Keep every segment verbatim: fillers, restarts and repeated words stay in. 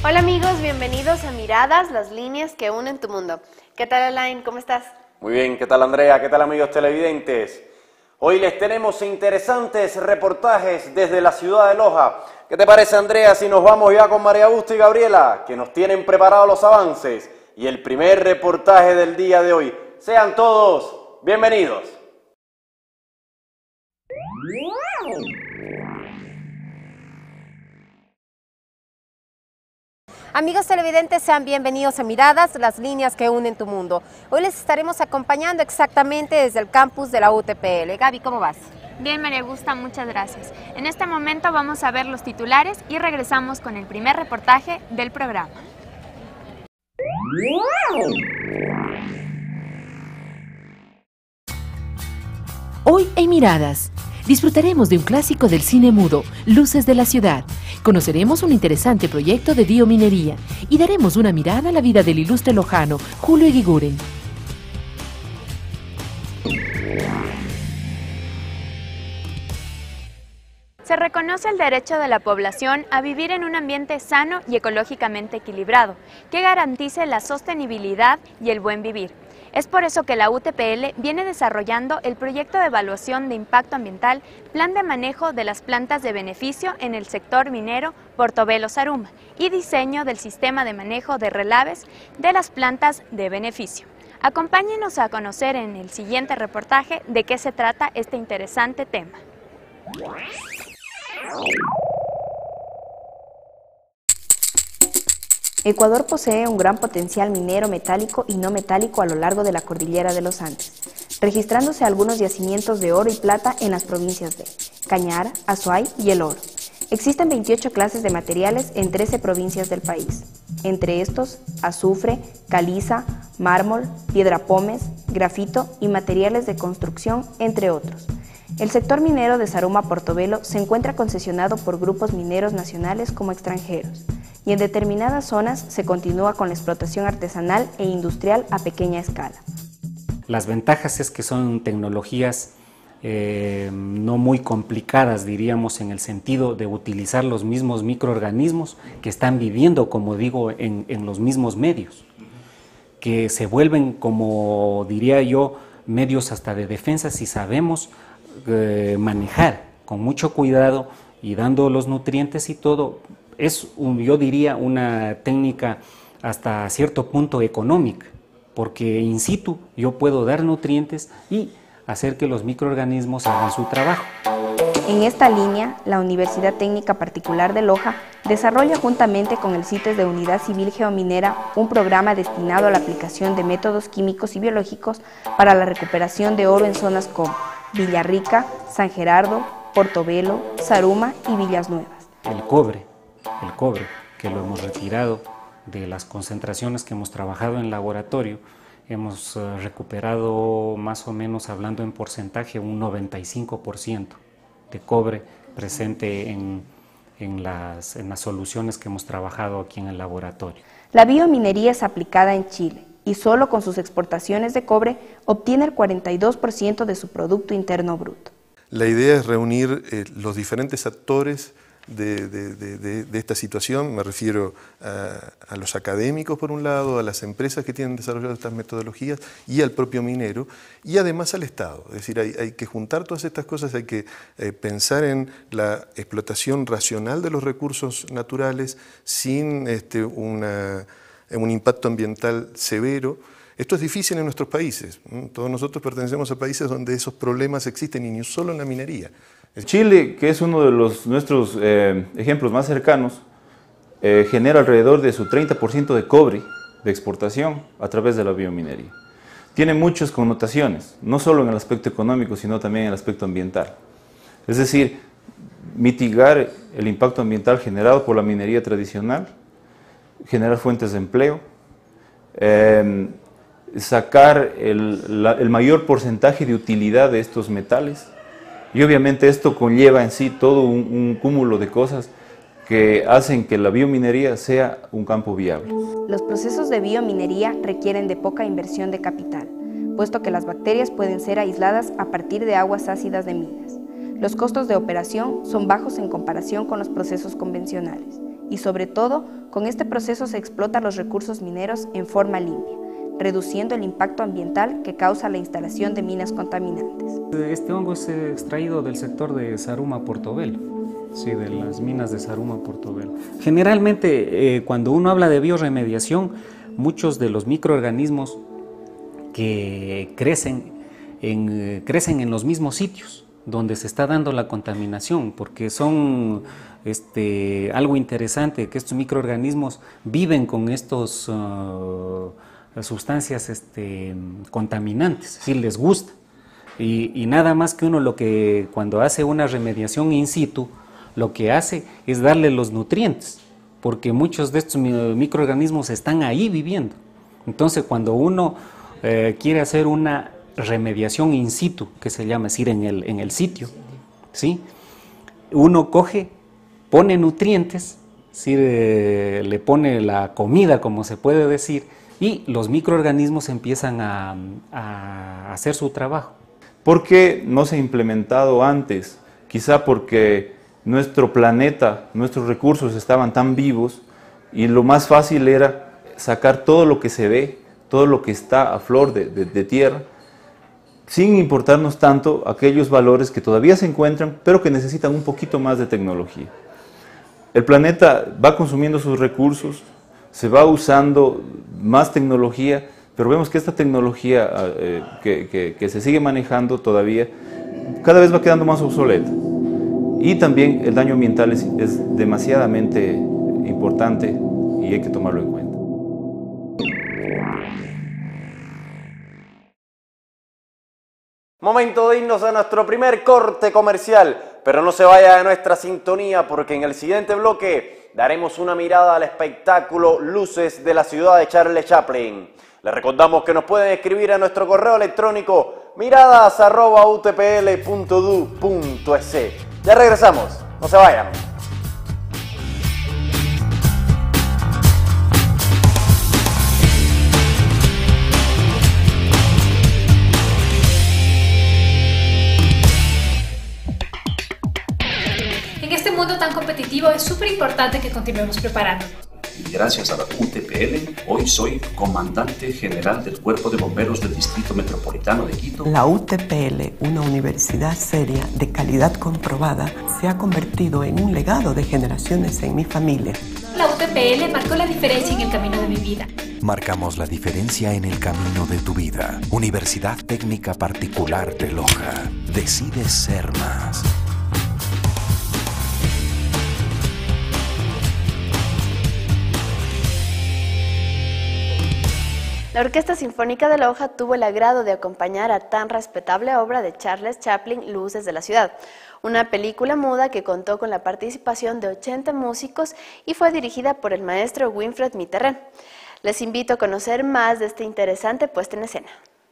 Hola amigos, bienvenidos a Miradas, las líneas que unen tu mundo. ¿Qué tal Alain? ¿Cómo estás? Muy bien, ¿qué tal Andrea? ¿Qué tal amigos televidentes? Hoy les tenemos interesantes reportajes desde la ciudad de Loja. ¿Qué te parece Andrea si nos vamos ya con María Augusta y Gabriela, que nos tienen preparados los avances y el primer reportaje del día de hoy? Sean todos bienvenidos. Amigos televidentes, sean bienvenidos a Miradas, las líneas que unen tu mundo. Hoy les estaremos acompañando exactamente desde el campus de la U T P L. Gaby, ¿cómo vas? Bien, María Augusta, muchas gracias. En este momento vamos a ver los titulares y regresamos con el primer reportaje del programa. Hoy en Miradas, disfrutaremos de un clásico del cine mudo, Luces de la Ciudad. Conoceremos un interesante proyecto de biominería y daremos una mirada a la vida del ilustre lojano, Julio Eguiguren. Se reconoce el derecho de la población a vivir en un ambiente sano y ecológicamente equilibrado, que garantice la sostenibilidad y el buen vivir. Es por eso que la U T P L viene desarrollando el proyecto de evaluación de impacto ambiental, plan de manejo de las plantas de beneficio en el sector minero Portobelo Zaruma y diseño del sistema de manejo de relaves de las plantas de beneficio. Acompáñenos a conocer en el siguiente reportaje de qué se trata este interesante tema. Ecuador posee un gran potencial minero metálico y no metálico a lo largo de la cordillera de los Andes, registrándose algunos yacimientos de oro y plata en las provincias de Cañar, Azuay y El Oro. Existen veintiocho clases de materiales en trece provincias del país, entre estos azufre, caliza, mármol, piedra pómez, grafito y materiales de construcción, entre otros. El sector minero de Zaruma Portobelo se encuentra concesionado por grupos mineros nacionales como extranjeros, y en determinadas zonas se continúa con la explotación artesanal e industrial a pequeña escala. Las ventajas es que son tecnologías eh, no muy complicadas, diríamos, en el sentido de utilizar los mismos microorganismos que están viviendo, como digo, en, en los mismos medios, que se vuelven, como diría yo, medios hasta de defensa si sabemos eh, manejar con mucho cuidado y dando los nutrientes y todo. Es, un, yo diría, una técnica hasta cierto punto económica, porque in situ yo puedo dar nutrientes y hacer que los microorganismos hagan su trabajo. En esta línea, la Universidad Técnica Particular de Loja desarrolla juntamente con el CITES de Unidad Civil Geominera un programa destinado a la aplicación de métodos químicos y biológicos para la recuperación de oro en zonas como Villarrica, San Gerardo, Portobelo, Zaruma y Villas Nuevas. El cobre. El cobre, que lo hemos retirado de las concentraciones que hemos trabajado en laboratorio, hemos uh, recuperado más o menos, hablando en porcentaje, un noventa y cinco por ciento de cobre presente en, en, las, en las soluciones que hemos trabajado aquí en el laboratorio. La biominería es aplicada en Chile y solo con sus exportaciones de cobre obtiene el cuarenta y dos por ciento de su Producto Interno Bruto. La idea es reunir eh, los diferentes actores De, de, de, de esta situación. Me refiero a, a los académicos por un lado, a las empresas que tienen desarrollado estas metodologías y al propio minero y además al Estado. Es decir, hay, hay que juntar todas estas cosas, hay que eh, pensar en la explotación racional de los recursos naturales sin este, una, un impacto ambiental severo. Esto es difícil en nuestros países. Todos nosotros pertenecemos a países donde esos problemas existen y no solo en la minería. Chile, que es uno de los, nuestros eh, ejemplos más cercanos, eh, genera alrededor de su treinta por ciento de cobre de exportación a través de la biominería. Tiene muchas connotaciones, no solo en el aspecto económico, sino también en el aspecto ambiental. Es decir, mitigar el impacto ambiental generado por la minería tradicional, generar fuentes de empleo, eh, sacar el, la, el mayor porcentaje de utilidad de estos metales. Y obviamente esto conlleva en sí todo un, un cúmulo de cosas que hacen que la biominería sea un campo viable. Los procesos de biominería requieren de poca inversión de capital, puesto que las bacterias pueden ser aisladas a partir de aguas ácidas de minas. Los costos de operación son bajos en comparación con los procesos convencionales Y sobre todo, con este proceso se explotan los recursos mineros en forma limpia, reduciendo el impacto ambiental que causa la instalación de minas contaminantes. Este hongo es extraído del sector de Zaruma Portobelo, sí, de las minas de Zaruma Portobelo. Generalmente, eh, cuando uno habla de bioremediación, muchos de los microorganismos que crecen en, eh, crecen en los mismos sitios donde se está dando la contaminación, porque son este, algo interesante, que estos microorganismos viven con estos uh, sustancias este, contaminantes, si les gusta. Y, y nada más que uno lo que cuando hace una remediación in situ, lo que hace es darle los nutrientes, porque muchos de estos microorganismos están ahí viviendo. Entonces cuando uno eh, quiere hacer una remediación in situ, que se llama, es decir, en el, en el sitio, ¿sí? Uno coge, pone nutrientes, ¿sí? eh, le pone la comida, como se puede decir, y los microorganismos empiezan a, a hacer su trabajo. ¿Por qué no se ha implementado antes? Quizá porque nuestro planeta, nuestros recursos estaban tan vivos y lo más fácil era sacar todo lo que se ve, todo lo que está a flor de, de, de tierra, sin importarnos tanto aquellos valores que todavía se encuentran, pero que necesitan un poquito más de tecnología. El planeta va consumiendo sus recursos, se va usando más tecnología, pero vemos que esta tecnología eh, que, que, que se sigue manejando todavía, cada vez va quedando más obsoleta. Y también el daño ambiental es, es demasiadamente importante y hay que tomarlo en cuenta. Momento de irnos a nuestro primer corte comercial, pero no se vaya de nuestra sintonía porque en el siguiente bloque daremos una mirada al espectáculo Luces de la ciudad de Charles Chaplin. Les recordamos que nos pueden escribir a nuestro correo electrónico miradas arroba u t p l punto d u punto e s. Ya regresamos, no se vayan. En este mundo tan competitivo es súper importante que continuemos preparándonos. Y gracias a la U T P L, hoy soy comandante general del Cuerpo de Bomberos del Distrito Metropolitano de Quito. La U T P L, una universidad seria, de calidad comprobada, se ha convertido en un legado de generaciones en mi familia. La U T P L marcó la diferencia en el camino de mi vida. Marcamos la diferencia en el camino de tu vida. Universidad Técnica Particular de Loja. Decides ser más. La Orquesta Sinfónica de Loja tuvo el agrado de acompañar a tan respetable obra de Charles Chaplin, Luces de la ciudad, una película muda que contó con la participación de ochenta músicos y fue dirigida por el maestro Winfred Mitterrand. Les invito a conocer más de esta interesante puesta en escena.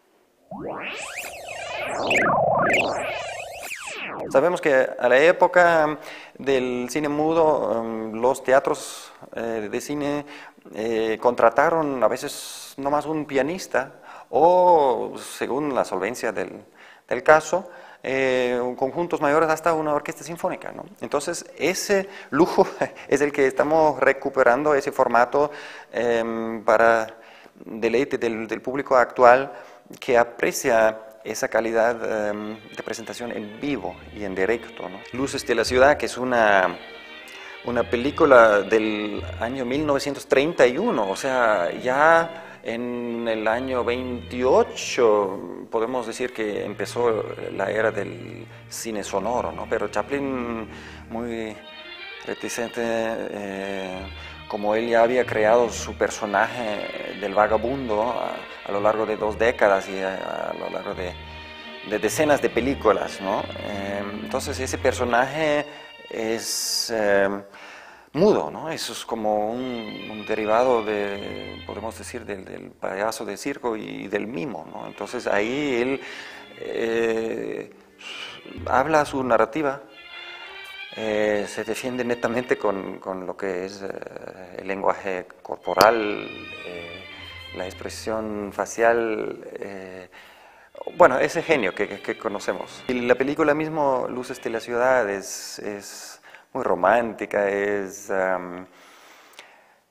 Sabemos que a la época del cine mudo, los teatros de cine eh, contrataron a veces nomás un pianista o, según la solvencia del, del caso, eh, conjuntos mayores hasta una orquesta sinfónica, ¿no? Entonces, ese lujo es el que estamos recuperando, ese formato eh, para deleite del, del público actual que aprecia esa calidad um, de presentación en vivo y en directo, ¿no? Luces de la ciudad, que es una, una película del año mil novecientos treinta y uno, o sea, ya en el año veintiocho podemos decir que empezó la era del cine sonoro, ¿no? Pero Chaplin, muy reticente, eh, como él ya había creado su personaje del vagabundo a, a lo largo de dos décadas y a, a lo largo de, de decenas de películas, ¿no? Eh, entonces ese personaje es eh, mudo, ¿no? Eso es como un, un derivado de, podemos decir, del, del payaso de circo y del mimo, ¿no? Entonces ahí él eh, habla su narrativa. Eh, se defiende netamente con, con lo que es eh, el lenguaje corporal, eh, la expresión facial, eh, bueno, ese genio que, que, que conocemos. Y la película mismo, Luces de la ciudad, es, es muy romántica, es um,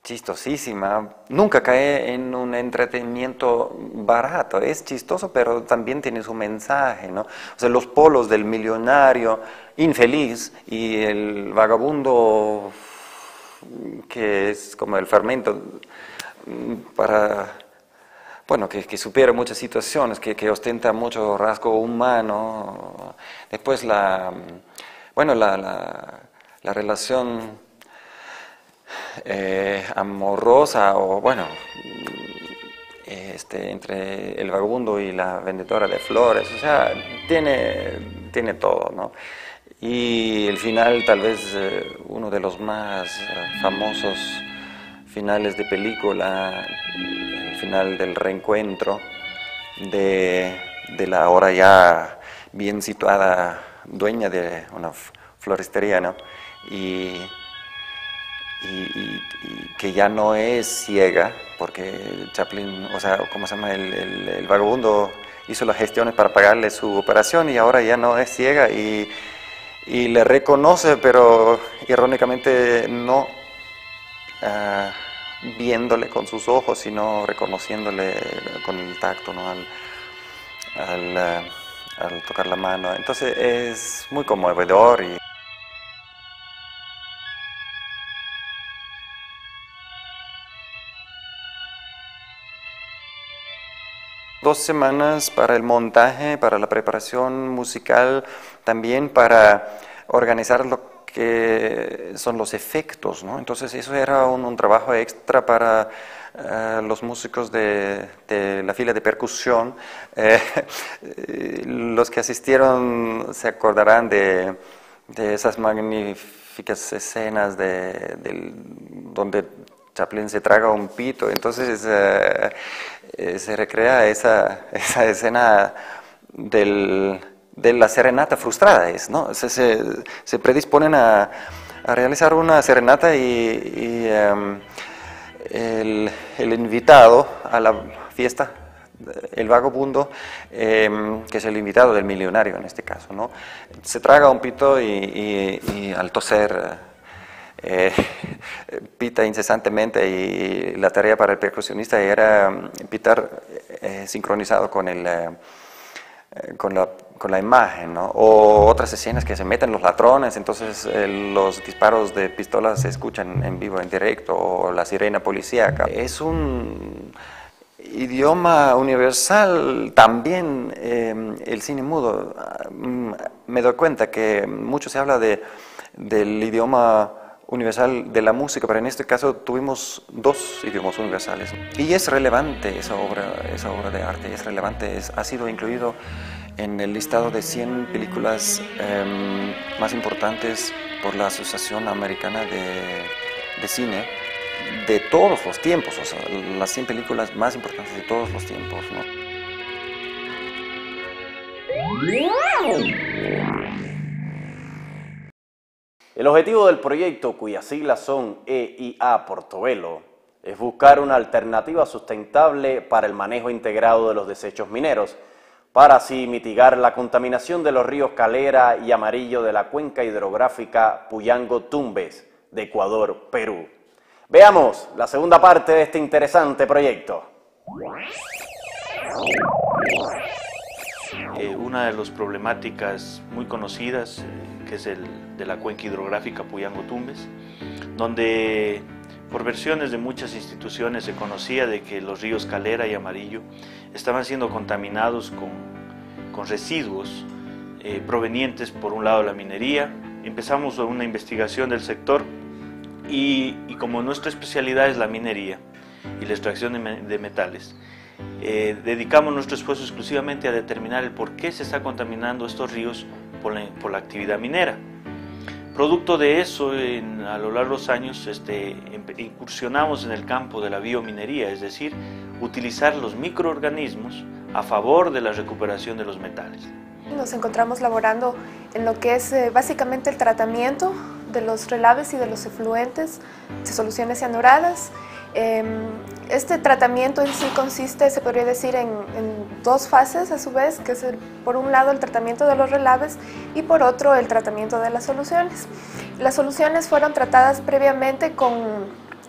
chistosísima. Nunca cae en un entretenimiento barato. Es chistoso, pero también tiene su mensaje, ¿no? O sea, los polos del millonario infeliz y el vagabundo que es como el fermento para, bueno, que, que supera muchas situaciones, que, que ostenta mucho rasgo humano. Después la, bueno, la, la, la relación Eh, amorosa o bueno este, entre el vagabundo y la vendedora de flores, o sea, tiene, tiene todo, ¿no? Y el final tal vez eh, uno de los más eh, famosos finales de película, el final del reencuentro de, de la ahora ya bien situada dueña de una floristería, ¿no? Y Y, y, y que ya no es ciega, porque Chaplin, o sea, ¿cómo se llama? El, el, el vagabundo hizo las gestiones para pagarle su operación y ahora ya no es ciega y, y le reconoce, pero irónicamente no uh, viéndole con sus ojos, sino reconociéndole con el tacto, ¿no? Al, al, uh, al tocar la mano. Entonces es muy conmovedor. Y dos semanas para el montaje, para la preparación musical, también para organizar lo que son los efectos, ¿no? Entonces eso era un, un trabajo extra para uh, los músicos de, de la fila de percusión. Eh, los que asistieron se acordarán de, de esas magníficas escenas de, de, donde Chaplin se traga un pito, entonces eh, eh, se recrea esa, esa escena del, de la serenata frustrada, es, ¿no? Se, se, se predisponen a, a realizar una serenata y, y um, el, el invitado a la fiesta, el vagabundo, eh, que es el invitado del millonario en este caso, ¿no? Se traga un pito y, y, y al toser Eh, pita incesantemente, y la tarea para el percusionista era pitar eh, sincronizado con, el, eh, con, la, con la imagen, ¿no? O otras escenas que se meten los ladrones, entonces eh, los disparos de pistolas se escuchan en vivo, en directo, o la sirena policíaca. Es un idioma universal también, eh, el cine mudo. Me doy cuenta que mucho se habla de, del idioma universal de la música, pero en este caso tuvimos dos idiomas universales. Y es relevante esa obra, esa obra de arte, es relevante, es, ha sido incluido en el listado de cien películas eh, más importantes por la Asociación Americana de, de Cine de todos los tiempos, o sea, las cien películas más importantes de todos los tiempos, ¿no? El objetivo del proyecto, cuyas siglas son E I A Portobelo, es buscar una alternativa sustentable para el manejo integrado de los desechos mineros, para así mitigar la contaminación de los ríos Calera y Amarillo de la cuenca hidrográfica Puyango-Tumbes de Ecuador, Perú. Veamos la segunda parte de este interesante proyecto. Eh, una de las problemáticas muy conocidas, eh, que es el de la cuenca hidrográfica Puyango-Tumbes, donde por versiones de muchas instituciones se conocía de que los ríos Calera y Amarillo estaban siendo contaminados con, con residuos eh, provenientes por un lado de la minería. Empezamos una investigación del sector y, y como nuestra especialidad es la minería y la extracción de, me, de metales, Eh, dedicamos nuestro esfuerzo exclusivamente a determinar el por qué se está contaminando estos ríos por la, por la actividad minera. Producto de eso, en, a lo largo de los años este, incursionamos en el campo de la biominería, es decir, utilizar los microorganismos a favor de la recuperación de los metales. Nos encontramos laborando en lo que es eh, básicamente el tratamiento de los relaves y de los efluentes de soluciones cianuradas. Este tratamiento en sí consiste, se podría decir, en, en dos fases a su vez, que es el, por un lado el tratamiento de los relaves y por otro el tratamiento de las soluciones. Las soluciones fueron tratadas previamente con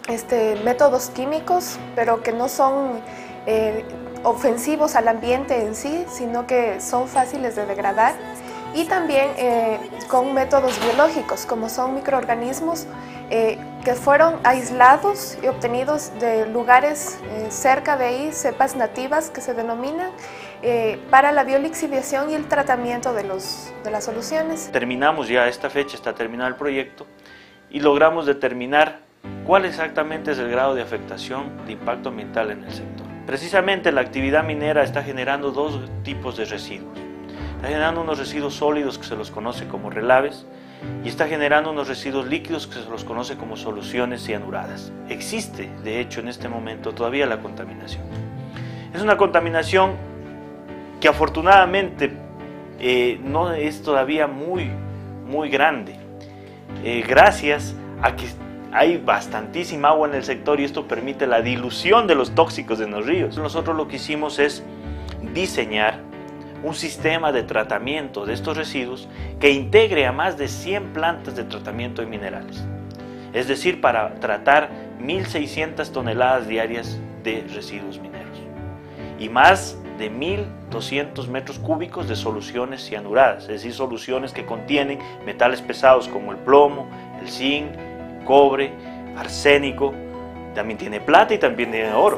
este, métodos químicos, pero que no son eh, ofensivos al ambiente en sí, sino que son fáciles de degradar. Y también eh, con métodos biológicos, como son microorganismos eh, que fueron aislados y obtenidos de lugares eh, cerca de ahí, cepas nativas que se denominan, eh, para la biolixiviación y el tratamiento de, los, de las soluciones. Terminamos ya a esta fecha, está terminado el proyecto, y logramos determinar cuál exactamente es el grado de afectación de impacto ambiental en el sector. Precisamente la actividad minera está generando dos tipos de residuos. Está generando unos residuos sólidos que se los conoce como relaves y está generando unos residuos líquidos que se los conoce como soluciones cianuradas. Existe, de hecho, en este momento todavía la contaminación. Es una contaminación que afortunadamente eh, no es todavía muy, muy grande, eh, gracias a que hay bastantísima agua en el sector y esto permite la dilución de los tóxicos en los ríos. Nosotros lo que hicimos es diseñar un sistema de tratamiento de estos residuos que integre a más de cien plantas de tratamiento de minerales. Es decir, para tratar mil seiscientas toneladas diarias de residuos mineros y más de mil doscientos metros cúbicos de soluciones cianuradas, es decir, soluciones que contienen metales pesados como el plomo, el zinc, cobre, arsénico, también tiene plata y también tiene oro.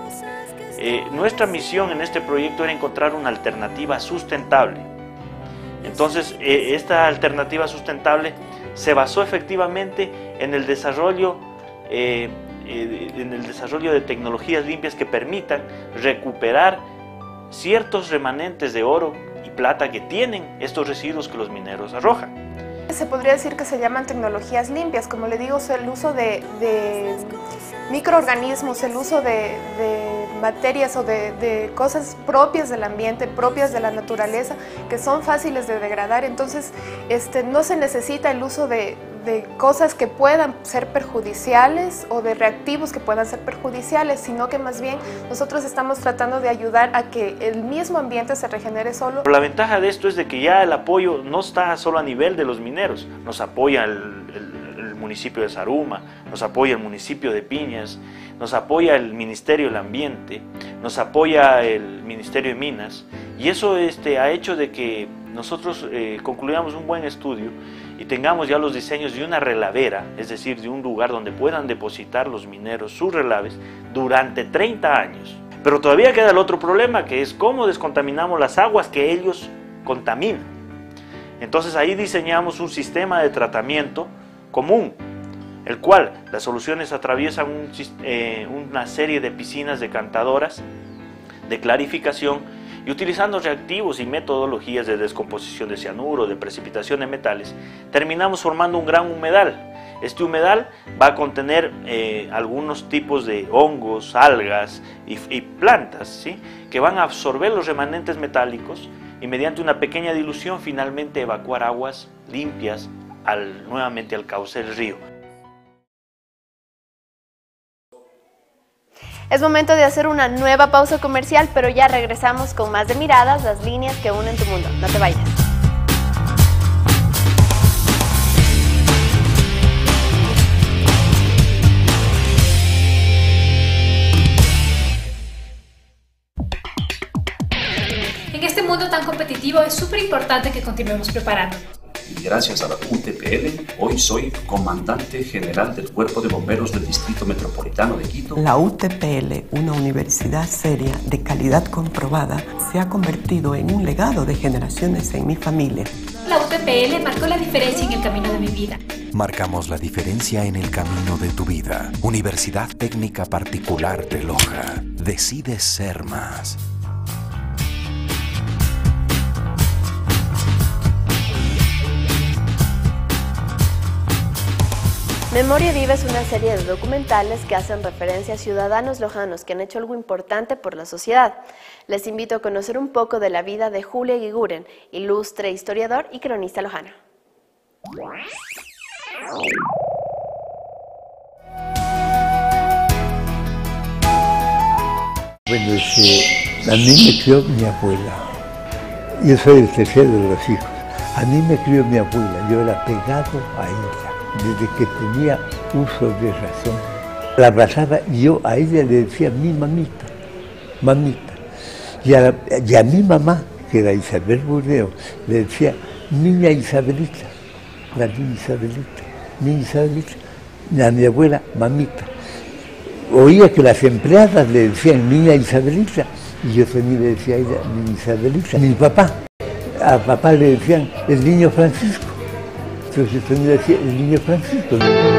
Eh, nuestra misión en este proyecto era encontrar una alternativa sustentable. Entonces, eh, esta alternativa sustentable se basó efectivamente en el desarrollo, eh, eh, en el desarrollo de tecnologías limpias que permitan recuperar ciertos remanentes de oro y plata que tienen estos residuos que los mineros arrojan. Se podría decir que se llaman tecnologías limpias, como le digo, el uso de, de microorganismos, el uso de, de materias o de, de cosas propias del ambiente, propias de la naturaleza, que son fáciles de degradar. Entonces, este, no se necesita el uso de, de cosas que puedan ser perjudiciales o de reactivos que puedan ser perjudiciales, sino que más bien nosotros estamos tratando de ayudar a que el mismo ambiente se regenere solo. La ventaja de esto es de que ya el apoyo no está solo a nivel de los mineros, nos apoya el, el, el municipio de Zaruma, nos apoya el municipio de Piñas, nos apoya el Ministerio del Ambiente, nos apoya el Ministerio de Minas, y eso este, ha hecho de que nosotros eh, concluyamos un buen estudio y tengamos ya los diseños de una relavera, es decir, de un lugar donde puedan depositar los mineros sus relaves durante treinta años. Pero todavía queda el otro problema, que es cómo descontaminamos las aguas que ellos contaminan. Entonces ahí diseñamos un sistema de tratamiento común, el cual las soluciones atraviesan un, eh, una serie de piscinas decantadoras de clarificación y utilizando reactivos y metodologías de descomposición de cianuro, de precipitación de metales, terminamos formando un gran humedal. Este humedal va a contener eh, algunos tipos de hongos, algas y, y plantas, ¿sí?, que van a absorber los remanentes metálicos y mediante una pequeña dilución finalmente evacuar aguas limpias al, nuevamente al cauce del río. Es momento de hacer una nueva pausa comercial, pero ya regresamos con más de Miradas, las líneas que unen tu mundo. No te vayas. En este mundo tan competitivo es súper importante que continuemos preparándonos. Y gracias a la U T P L, hoy soy comandante general del Cuerpo de Bomberos del Distrito Metropolitano de Quito. La U T P L, una universidad seria, de calidad comprobada, se ha convertido en un legado de generaciones en mi familia. La U T P L marcó la diferencia en el camino de mi vida. Marcamos la diferencia en el camino de tu vida. Universidad Técnica Particular de Loja. Decides ser más. Memoria Viva es una serie de documentales que hacen referencia a ciudadanos lojanos que han hecho algo importante por la sociedad. Les invito a conocer un poco de la vida de Julio Eguiguren, ilustre historiador y cronista lojano. Bueno, este, a mí me crió mi abuela. Yo soy el tercero de los hijos. A mí me crió mi abuela, yo era pegado a ella desde que tenía uso de razón. La abrazaba y yo a ella le decía mi mamita, mamita. Y a, y a mi mamá, que era Isabel Burdeo, le decía niña Isabelita, la niña Isabelita, niña Isabelita. Y a mi abuela, mamita. Oía que las empleadas le decían niña Isabelita, y yo también le decía a ella niña Isabelita. Mi papá, a papá le decían el niño Francisco, entonces yo también le decía el niño Francisco.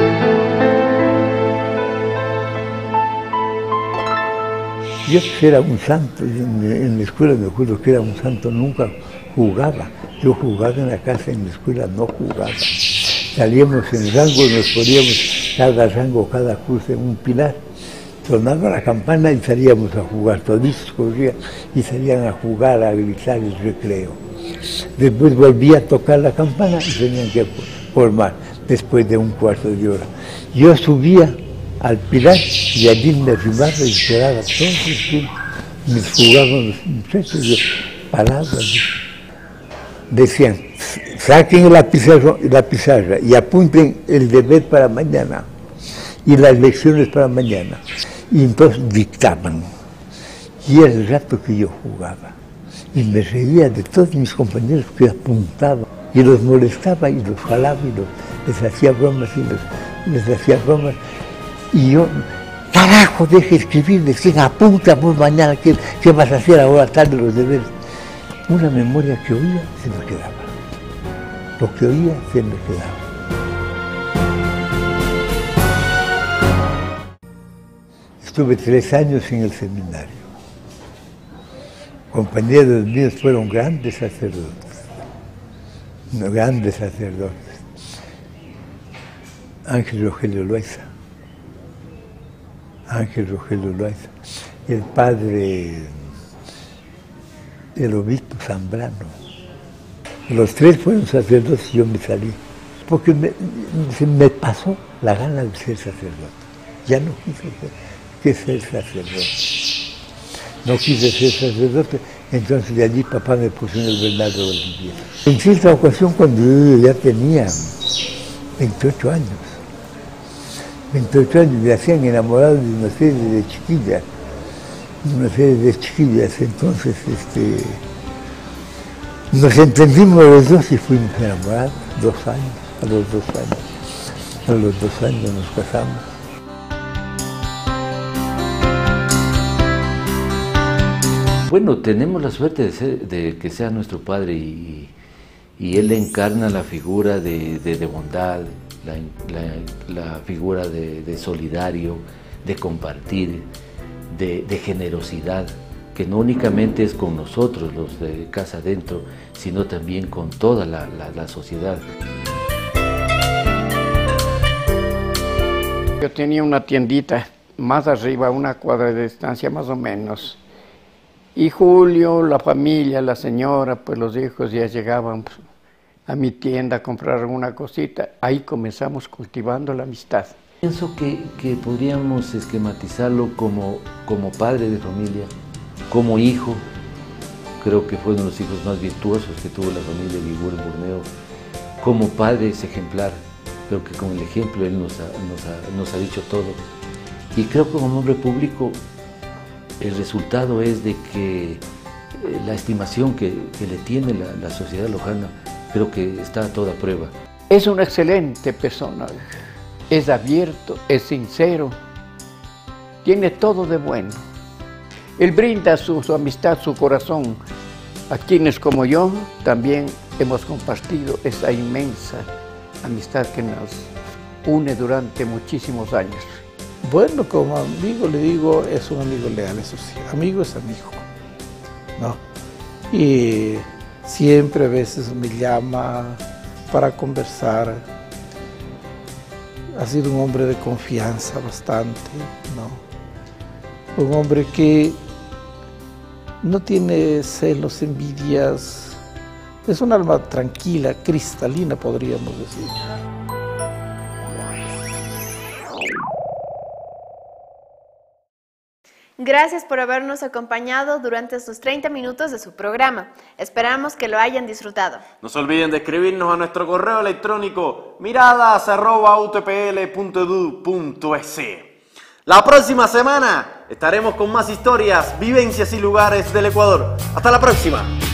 Yo era un santo, en, en la escuela me acuerdo que era un santo, nunca jugaba. Yo jugaba en la casa, en la escuela no jugaba. Salíamos en rango, nos poníamos cada rango, cada cruz en un pilar. Sonaba la campana y salíamos a jugar, toditos corrían y salían a jugar, a gritar el recreo. Después volvía a tocar la campana y tenían que formar, después de un cuarto de hora. Yo subía al pilar y allí me arrimaba y esperaba todo el tiempo. Me jugaban los muchachos, yo parado allí. Decían, saquen la pizarra, la pizarra y apunten el deber para mañana y las lecciones para mañana. Y entonces dictaban. Y era el rato que yo jugaba. Y me reía de todos mis compañeros que apuntaban. Y los molestaba y los jalaba y los, les hacía bromas y los, les hacía bromas. Y yo, carajo, deje de escribir, decían, apunta por mañana, ¿qué, qué vas a hacer ahora tarde los deberes? Una memoria que oía se me quedaba. Lo que oía se me quedaba. Estuve tres años en el seminario. Compañeros míos fueron grandes sacerdotes, no, grandes sacerdotes. Ángel Rogelio Loaiza, Ángel Rogelio Loaiza, el padre, el obispo Zambrano. Los tres fueron sacerdotes y yo me salí, porque me, se me pasó la gana de ser sacerdote. Ya no quise ser. que ser sacerdote. No quise ser sacerdote, entonces de allí papá me puso en el Bernardo Valdivia. En cierta ocasión, cuando yo ya tenía veintiocho años, veintiocho años, me hacían enamorado de una serie de chiquillas, de una serie de chiquillas, entonces este, nos entendimos los dos y fuimos enamorados, dos años, a los dos años, a los dos años nos casamos. Bueno, tenemos la suerte de, ser, de que sea nuestro padre y, y él encarna la figura de, de, de bondad, la, la, la figura de, de solidario, de compartir, de, de generosidad, que no únicamente es con nosotros, los de casa adentro, sino también con toda la, la, la sociedad. Yo tenía una tiendita más arriba, a una cuadra de distancia más o menos. Y Julio, la familia, la señora, pues los hijos ya llegaban pues, a mi tienda a comprar alguna cosita. Ahí comenzamos cultivando la amistad. Pienso que, que podríamos esquematizarlo como, como padre de familia, como hijo. Creo que fue uno de los hijos más virtuosos que tuvo la familia Vigüero Burneo. Como padre es ejemplar. Creo que con el ejemplo él nos ha, nos ha, nos ha dicho todo. Y creo que como hombre público el resultado es de que la estimación que, que le tiene la, la sociedad lojana, creo que está a toda prueba. Es una excelente persona, es abierto, es sincero, tiene todo de bueno. Él brinda su, su amistad, su corazón a quienes como yo también hemos compartido esa inmensa amistad que nos une durante muchísimos años. Bueno, como amigo le digo, es un amigo leal, eso sí, amigo es amigo, ¿no? Y siempre a veces me llama para conversar. Ha sido un hombre de confianza bastante, ¿no? Un hombre que no tiene celos, envidias, es un alma tranquila, cristalina, podríamos decir. Gracias por habernos acompañado durante estos treinta minutos de su programa. Esperamos que lo hayan disfrutado. No se olviden de escribirnos a nuestro correo electrónico miradas arroba u t p l punto e d u punto e s. La próxima semana estaremos con más historias, vivencias y lugares del Ecuador. Hasta la próxima.